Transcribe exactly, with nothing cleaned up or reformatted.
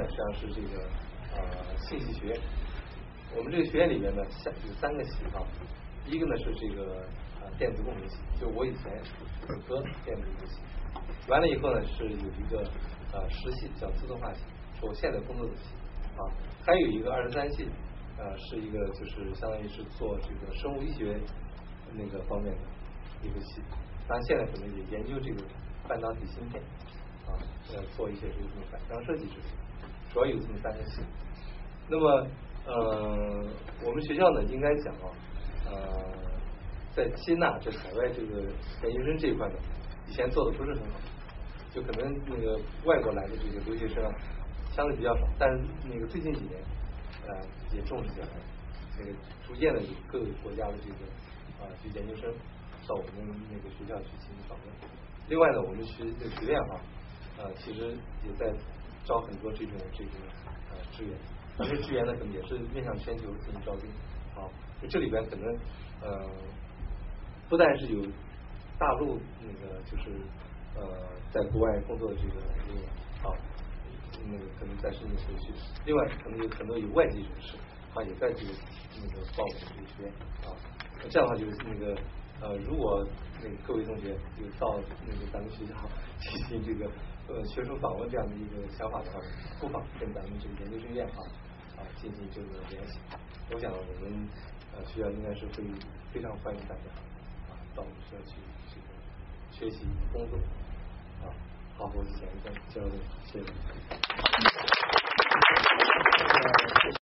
实际上是这个呃信息学院。我们这个学院里面呢，有三个系啊，一个呢是这个呃电子工程系，就我以前本科电子工程系，完了以后呢是有一个呃实系叫自动化系，是我现在工作的系啊，还有一个二十三系，呃是一个就是相当于是做这个生物医学那个方面的一个系，当然现在可能也研究这个半导体芯片啊，呃做一些这种反向设计之类的，主要有这么三个系。那么呃，我们学校呢，应该讲啊，呃，在接纳这海外这个研究生这一块呢，以前做的不是很好，就可能那个外国来的这个留学生啊，相对比较少，但是那个最近几年，呃，也重视起来了，那个逐渐的有各个国家的这个啊，就研究生到我们那个学校去进行访问。另外呢，我们学这个学院哈，呃，其实也在招很多这种这个呃志愿。这些志愿呢，可能也是面向全球进行招兵，啊，就这里边可能呃，不但是有大陆那个就是呃在国外工作的这个这个啊，那个可能在申请回去，另外可能有很多有外籍人士，啊也在这个那个报我们这个学院啊，这样的话就是那个呃，如果那个各位同学有到那个咱们学校进行这个呃学术访问这样的一个想法的话，不妨跟咱们这个研究生院啊。啊，进行这个联系，我想我们呃学校应该是会非常欢迎大家啊到我们学校去这个学习工作啊。好，我就讲一下交流，谢谢。